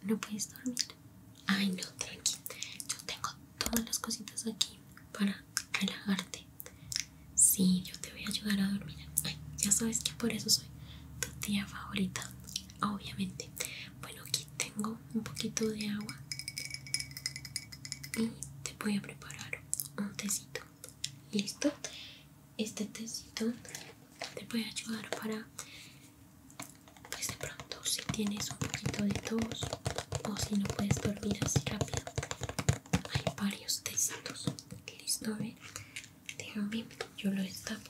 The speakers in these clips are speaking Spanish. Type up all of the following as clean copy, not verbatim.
¿No puedes dormir? Ay, no, tranqui. Yo tengo todas las cositas aquí para relajarte. Sí, yo te voy a ayudar a dormir. Ay, ya sabes que por eso soy tu tía favorita, obviamente. Bueno, aquí tengo un poquito de agua y te voy a preparar un tecito. ¿Listo? Este tecito te puede ayudar para, pues de pronto, si tienes un poquito de tos o si no puedes dormir así rápido. Hay varios tecitos. ¿Listo? A ver, déjame, yo lo destapo.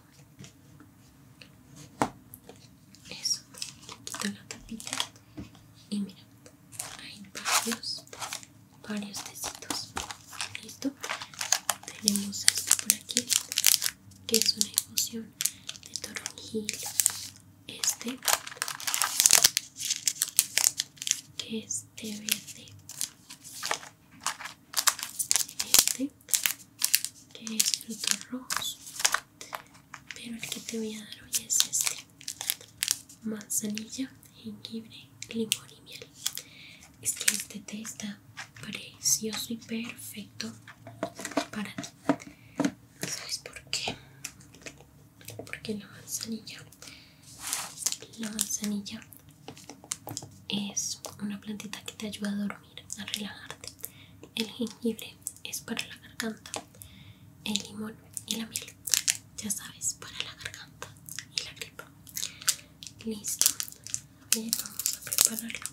Eso, quito la tapita y mira, hay varios tecitos. ¿Listo? Tenemos esto por aquí, que es una infusión de toronjil. Este, que es té verde. Este, que es frutos rojos. Pero el que te voy a dar hoy es este: manzanilla, jengibre, limón y miel. Es que este té está precioso y perfecto para ti. ¿Sabes por qué? Porque la manzanilla es una plantita que te ayuda a dormir, a relajarte. El jengibre es para la garganta. El limón y la miel, ya sabes, para la garganta y la gripa. Listo. A ver, vamos a prepararlo.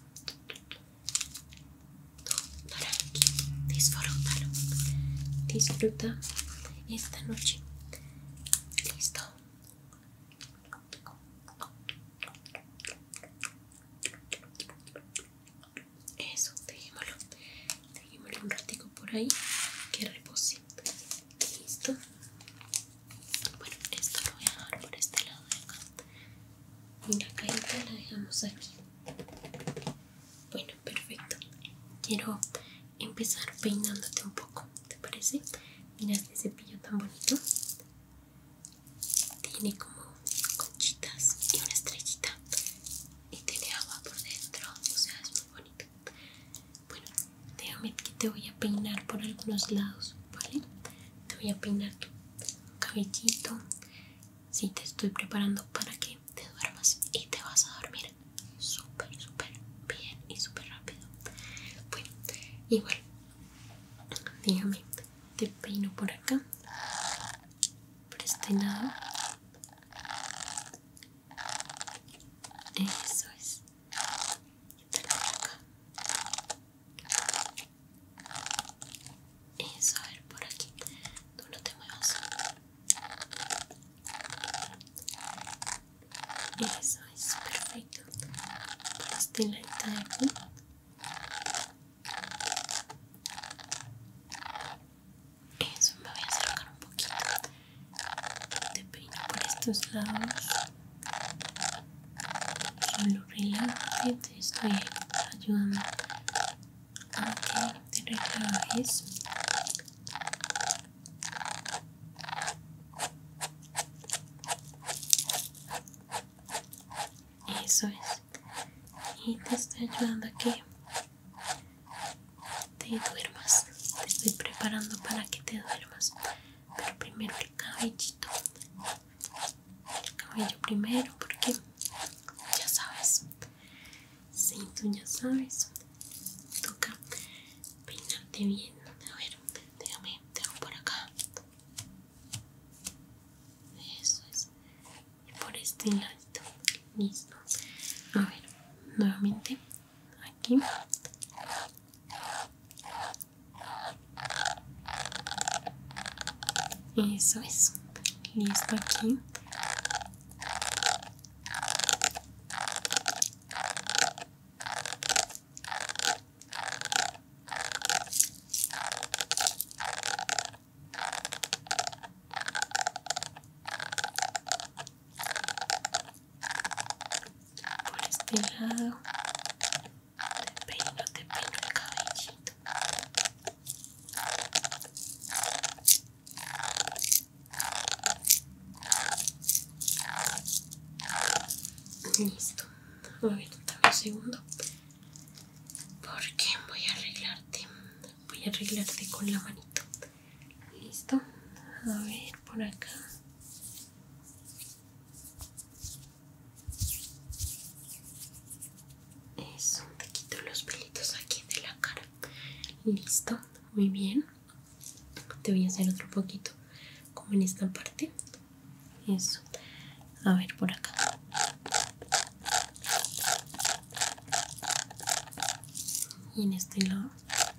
Para aquí, disfrútalo. Disfruta esta noche. Listo. Eso, dejémoslo un ratico por ahí que repose. Listo. Bueno, esto lo voy a dejar por este lado de acá y la cajita la dejamos aquí. Bueno, perfecto. Quiero empezar peinándote un poco, ¿te parece? Mira este cepillo tan bonito. Tiene como conchitas y una estrellita y tiene agua por dentro, o sea, es muy bonito. Bueno, déjame que te voy a peinar por algunos lados, ¿vale? Te voy a peinar tu cabellito. Sí, te estoy preparando para que te duermas y te vas a dormir súper bien y súper rápido. Bueno, igual, déjame, te peino por acá, por este lado. Eso es. Y por acá. Eso, a ver, por aquí. Tú no te muevas. Eso es, perfecto. Por este lado de aquí. Eso, me voy a acercar un poquito. Te peino por estos lados. Solo relájate, te estoy ayudando a que te relajes. Eso es. Y te estoy ayudando a que te duermas. Te estoy preparando para que te duermas. Pero primero el cabellito. El cabello primero, porque ya sabes. Sí, tú ya sabes. Toca peinarte bien. A ver, déjame, te hago por acá. Eso es. Y por este ladito. Listo. A ver, nuevamente. Aquí. Eso es. Listo aquí. Por este lado. Te peino el cabellito. Listo. A ver, dame un segundo. Porque voy a arreglarte con la manito. ¿Listo? A ver, por acá. Eso, te quito los pelitos aquí de la cara. Listo, muy bien. Te voy a hacer otro poquito, como en esta parte. Eso. A ver, por acá. Y en este lado.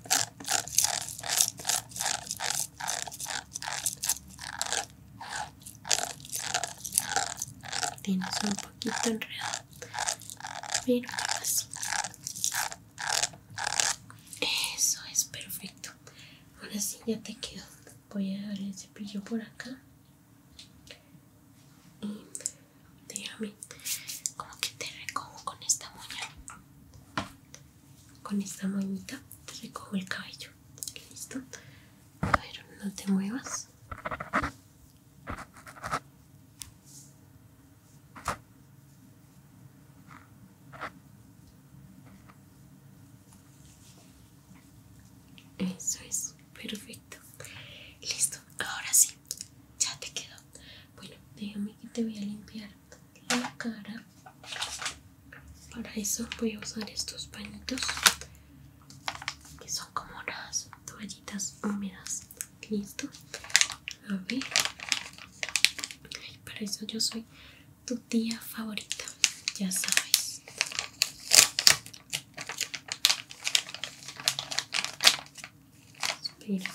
Tienes un poquito enredado, pero así. Eso es perfecto. Ahora sí ya te quedó. Voy a darle el cepillo por acá. Y déjame como que te recojo con esta moña. Con esta moñita te recojo el cabello. ¿Listo? A ver, no te muevas. Eso es, perfecto. Listo, ahora sí, ya te quedó. Bueno, déjame que te voy a limpiar la cara. Para eso voy a usar estos pañitos que son como unas toallitas húmedas. Listo. A ver. Ay, para eso yo soy tu tía favorita, ya sabes. Espera.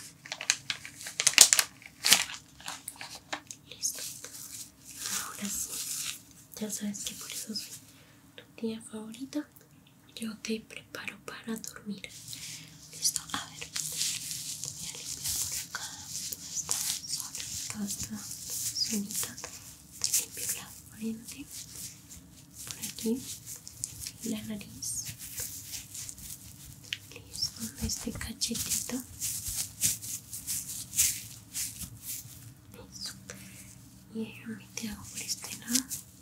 Listo. Ahora sí, ya sabes que por eso soy tu tía favorita. Yo te preparo para dormir. Listo, a ver. Voy a limpiar por acá toda esta zonita. Te limpio la frente, por aquí, la nariz. Listo, este cachetito. Eso. Y déjame te hago por este lado.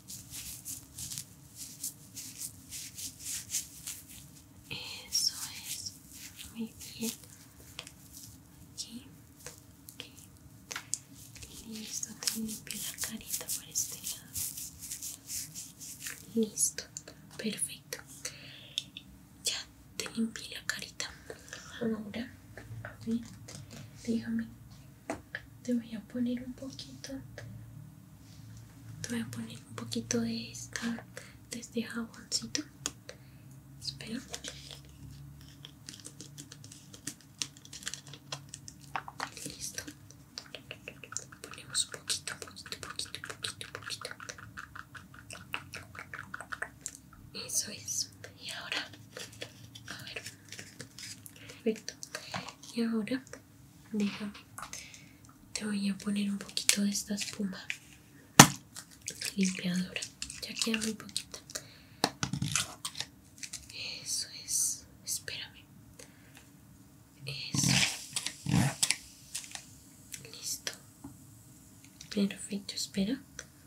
Eso es. Muy bien. Aquí. Aquí. Listo, te limpio la carita por este lado. Listo. Perfecto. Ya te limpié la carita. Ahora, a ver, déjame. Te voy a poner un poquito. Te voy a poner un poquito de este jaboncito. Espera. Listo. Ponemos poquito. Eso es. Y ahora, a ver. Perfecto. Y ahora, déjame. Te voy a poner un poquito de esta espuma limpiadora. Ya queda muy poquita. Eso es. Espérame. Eso. Listo. Perfecto. Espera.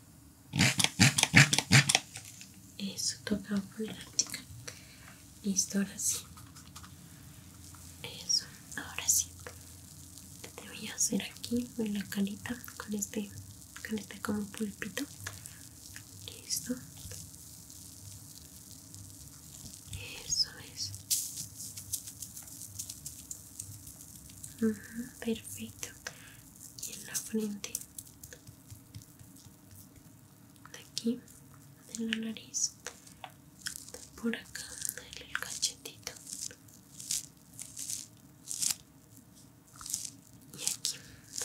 Eso. Toca poner la chica. Listo. Ahora sí. Eso. Ahora sí. Te voy a hacer aquí en la carita con este como pulpito. Listo. Eso es. Perfecto. Y en la frente, de aquí, de la nariz, por acá, en el cachetito. Y aquí.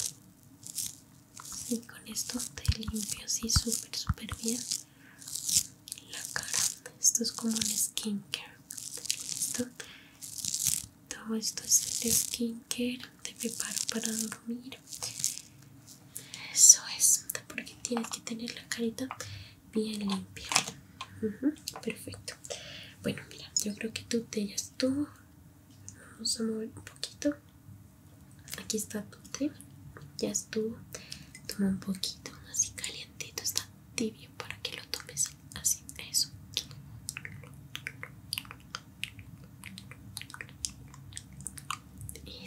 Y con esto te limpio así súper bien la cara. Esto es como un skincare. ¿Listo? Todo esto es el skincare. Te preparo para dormir. Eso es, porque tienes que tener la carita bien limpia. Perfecto. Bueno, mira, yo creo que tu té ya estuvo. Vamos a mover un poquito. Aquí está tu té. Ya estuvo. Toma un poquito así calientito. Está tibio para que lo tomes así. Eso.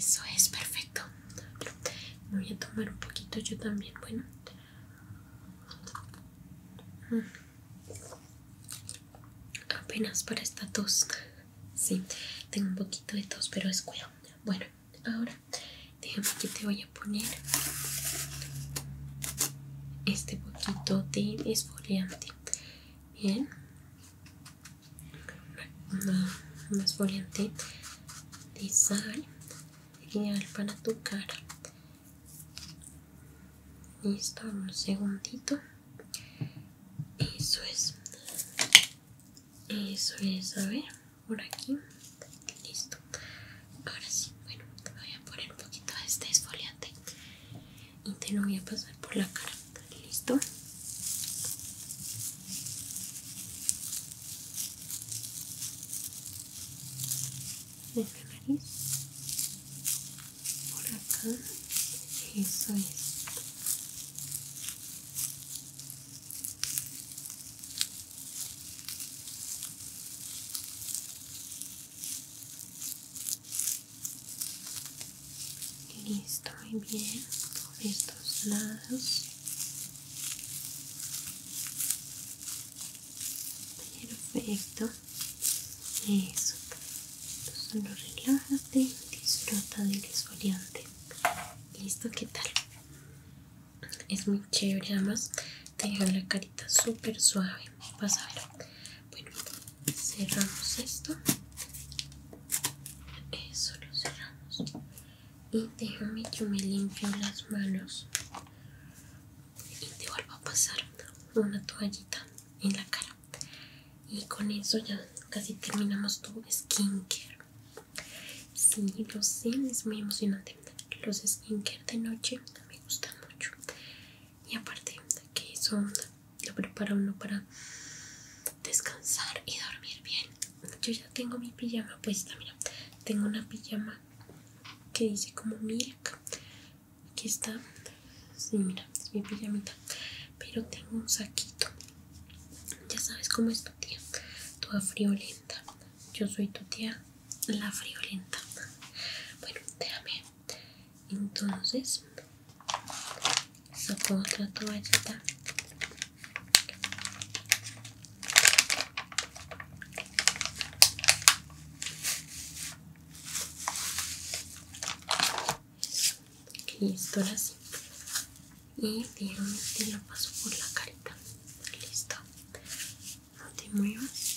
Eso es perfecto. Me voy a tomar un poquito yo también. Bueno, apenas para esta tos. Sí, tengo un poquito de tos, pero es cuidado. Bueno, ahora déjame que te voy a poner este poquito de esfoliante. Bien, un esfoliante de sal, ideal para tu cara. Listo, un segundito. Eso es, a ver, por aquí. Listo. Ahora sí, bueno, te voy a poner un poquito de este esfoliante y te lo voy a pasar por la cara. Listo. En la nariz, por acá. Eso es. Listo, muy bien. Por estos lados. Perfecto. Eso. Solo relájate, disfruta del esfoliante. Listo, ¿qué tal? Es muy chévere, además te deja la carita súper suave. Vas a ver. Bueno, cerramos esto. Eso lo cerramos. Y déjame, yo me limpio las manos y te vuelvo a pasar una toallita en la cara. Y con eso ya casi terminamos tu skincare. Sí, lo sé, es muy emocionante. Los skincare de noche me gustan mucho. Y aparte que eso lo prepara uno para descansar y dormir bien. Yo ya tengo mi pijama puesta, mira. Tengo una pijama que dice como milk. Aquí está. Sí, mira, es mi pijamita. Pero tengo un saquito. Ya sabes cómo es tu tía. Toda friolenta. Yo soy tu tía, la friolenta. Bueno, déjame. Entonces, saco otra toallita. Listo, ahora sí. Y déjame, te lo paso por la carita. Listo. No te muevas.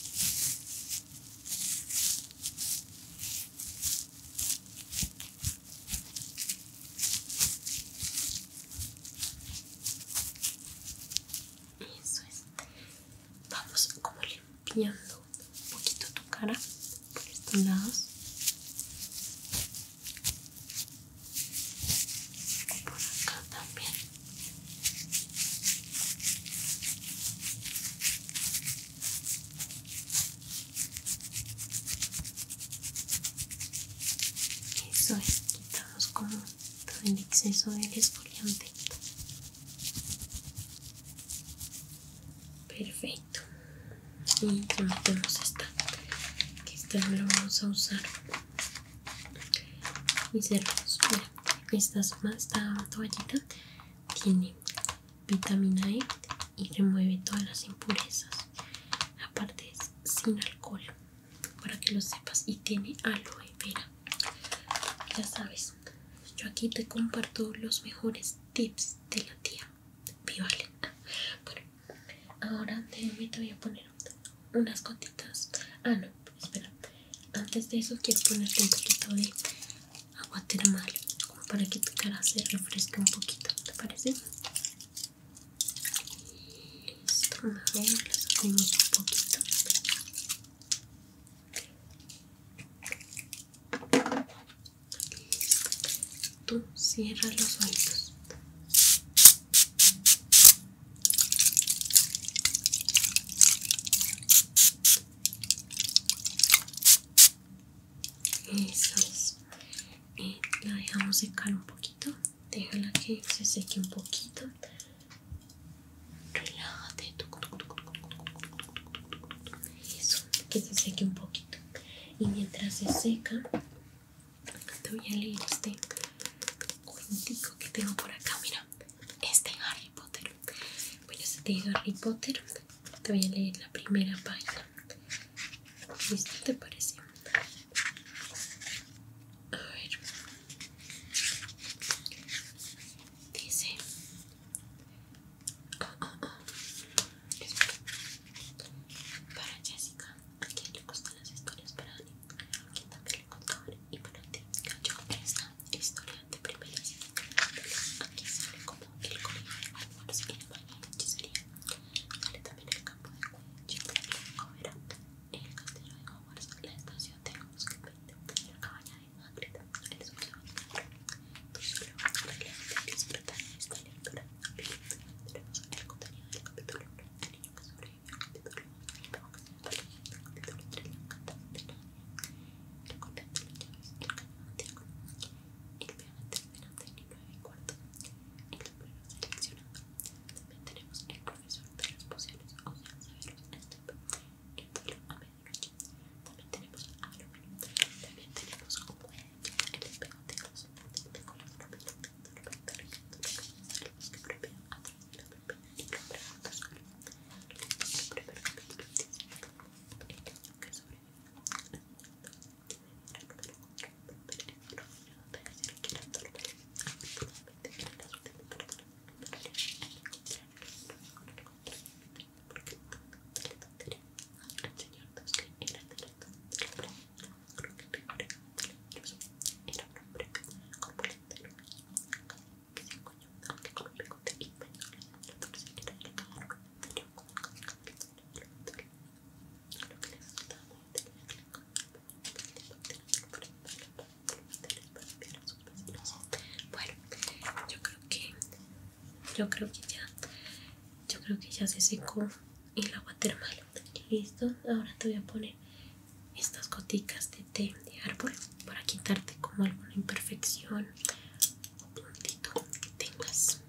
Eso es. Vamos como limpiando un poquito tu cara por estos lados. Por acá también. Eso es, quitamos como todo el exceso del esfoliante. Perfecto. Y ya metemos esta, que esta no la vamos a usar. Y cerramos. Mira, esta toallita tiene vitamina E y remueve todas las impurezas. Aparte es sin alcohol, para que lo sepas, y tiene aloe vera. Ya sabes, yo aquí te comparto los mejores tips de la tía Violet. Bueno, ahora te voy a poner unas gotitas. Ah, no, espera. Antes de eso quiero ponerte un poquito de agua termal, como para que tu cara se refresque un poquito. ¿Te parece? Listo, a ver, le sacamos un poquito. Tú cierra los ojitos. Eso es. La dejamos secar un poquito. Déjala que se seque un poquito. Relájate. Eso, que se seque un poquito. Y mientras se seca, te te voy a leer este cuentico que tengo por acá. Mira, este Harry Potter. Bueno, este de Harry Potter. Te voy a leer la primera página. ¿Listo? ¿Te parece? A ver. Dice. Para Jessica, a quien le gustan las historias para Annie, a quien también le contaban y para ti. Yo esta historia de primeras. Aquí sale como el colegio de Hogwarts y de magia y hechicería. Sale también el campo de Quidditch, la covera, el castillo de Hogwarts, la estación de Azkaban, la cabaña de Hagrid, el subterráneo. Tú solo vas a disfrutar de esta lectura. Tenemos el contenido del capítulo 1, el niño que sobrevivió al capítulo 2, el pavo que se despertó, el capítulo 3, la encantada de nadie, el convento de las llaves, el cañón antiguo, el viaje terminante del 9 y cuarto, el sombrero seleccionado. También tenemos el profesor de las pociones, o sea, Severus Snape, el duelo a medianoche. También tenemos a Halloween. También tenemos un Quidditch, el espejo de los con las propias el bosque prohibido a través de la propiedad y el hombre oscuro. El primer capítulo dice: el niño que sobrevivió era número 4, pero el número de decir que era torpe. Afortunadamente era la última persona que no quería encontrar con el contrario, porque la tontería. El señor Dursley era el director del premio. Creo que el peor era era un hombre corpulento y luminoso, que se encoñó, aunque con un bigote inmenso. La Dursley era delicada, tenía un como cabello elemental. Lo que le resultaba muy inteligente con el tirando por el pelo para meterles para espiar a sus vecinos. Bueno, yo creo que ya se secó el agua termal. Listo, ahora te voy a poner estas goticas de té de árbol para quitarte como alguna imperfección o puntito que tengas.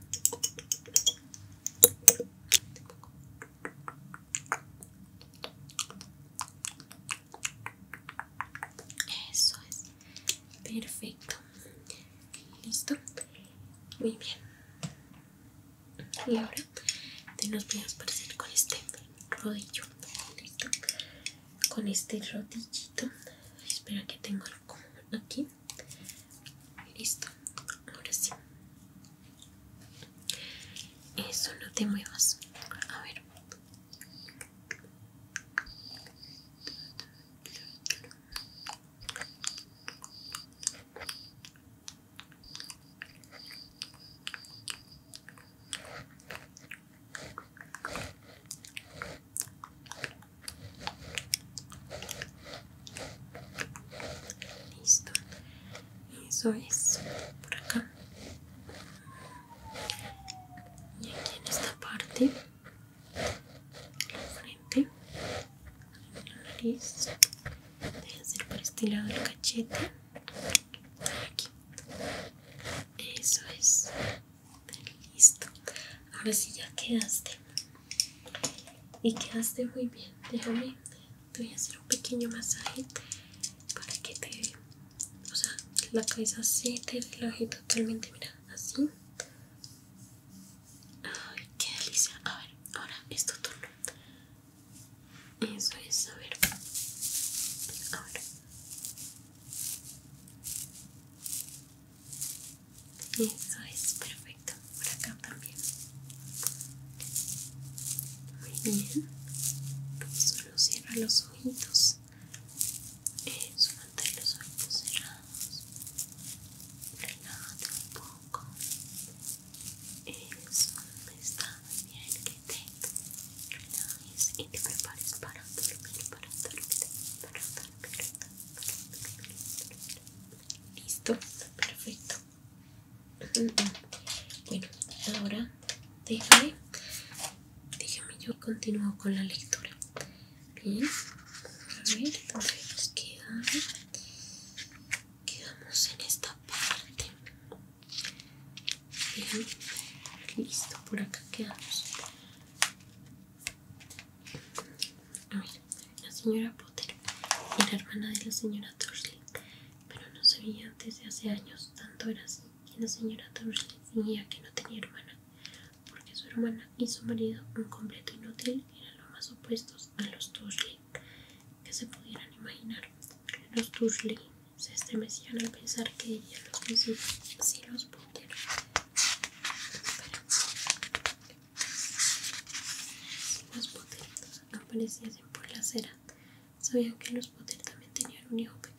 Eso es, perfecto. Listo, muy bien. Y ahora te nos voy a esparcir con este rodillo. Listo, con este rodillito. Espera que tengo algo aquí. Listo, ahora sí. Eso, no te muevas. A ver. Listo. Eso es. Por acá. Y aquí en esta parte. La frente. La nariz. Debe ser por este lado el cachete. Aquí. Eso es. Listo. Ahora sí ya quedaste. Y quedaste muy bien. Déjame. Te voy a hacer un pequeño masaje para que te, o sea, la cabeza se te relaje totalmente. Mira, así. Ay, qué delicia. A ver, ahora es tu turno. Eso es, a ver. Ahora. Eso es, perfecto. Por acá también. Muy bien. Solo cierra los ojitos. Eso, mantén los ojitos cerrados. Relájate un poco. Eso, está muy bien que te relajes y te prepares para dormir, para dormir, para dormir. Listo, perfecto. Bueno, ahora déjame yo continúo con la lectura. Bien, a ver, entonces quedamos en esta parte. Bien, listo, por acá quedamos. A ver, la señora Potter era hermana de la señora Dursley, pero no se sabían desde hace años. Tanto era así que la señora Dursley fingía que no tenía hermana, porque su hermana y su marido, un completo inútil, eran lo más opuestos a los Dursley que se pudieran imaginar. Los Dursley se estremecían al pensar que dirían los vecinos si los Potter. Si los Potter apareciesen por la acera, sabían que los Potter también tenían un hijo